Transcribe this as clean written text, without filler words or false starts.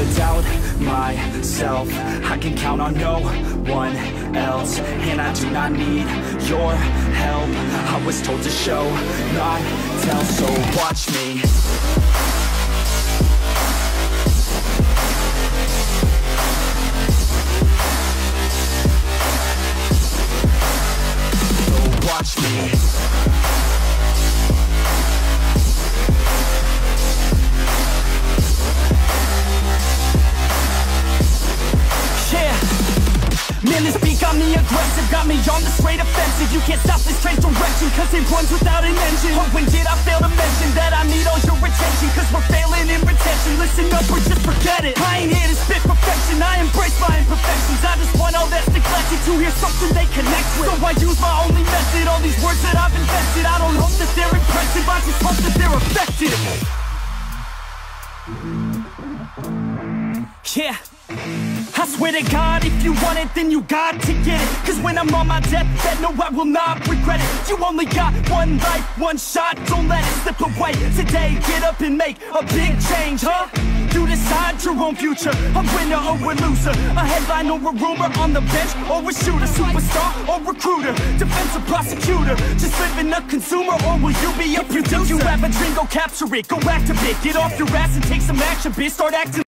never doubt myself. I can count on no one else, and I do not need your help. I was told to show, not tell, so watch me. So watch me. Man, this beat got me aggressive, got me on the straight offensive. You can't stop this train direction, cause it runs without an engine. Oh, when did I fail to mention that I need all your attention? Cause we're failing in retention, listen up or just forget it. I ain't here to spit perfection, I embrace my imperfections. I just want all that's neglected to hear something they connect with. So I use my only method, all these words that I've invested. I don't hope that they're impressive, I just hope that they're effective. Yeah, I swear to God, if you want it, then you got to get it. Cause when I'm on my deathbed, no, I will not regret it. You only got one life, one shot, don't let it slip away. Today, get up and make a big change, huh? You decide your own future, a winner or a loser, a headline or a rumor, on the bench or a shooter, superstar or recruiter, defensive prosecutor, just living a consumer, or will you be a producer? If you have a dream, go capture it, go activate, get off your ass and take some action, bitch, start acting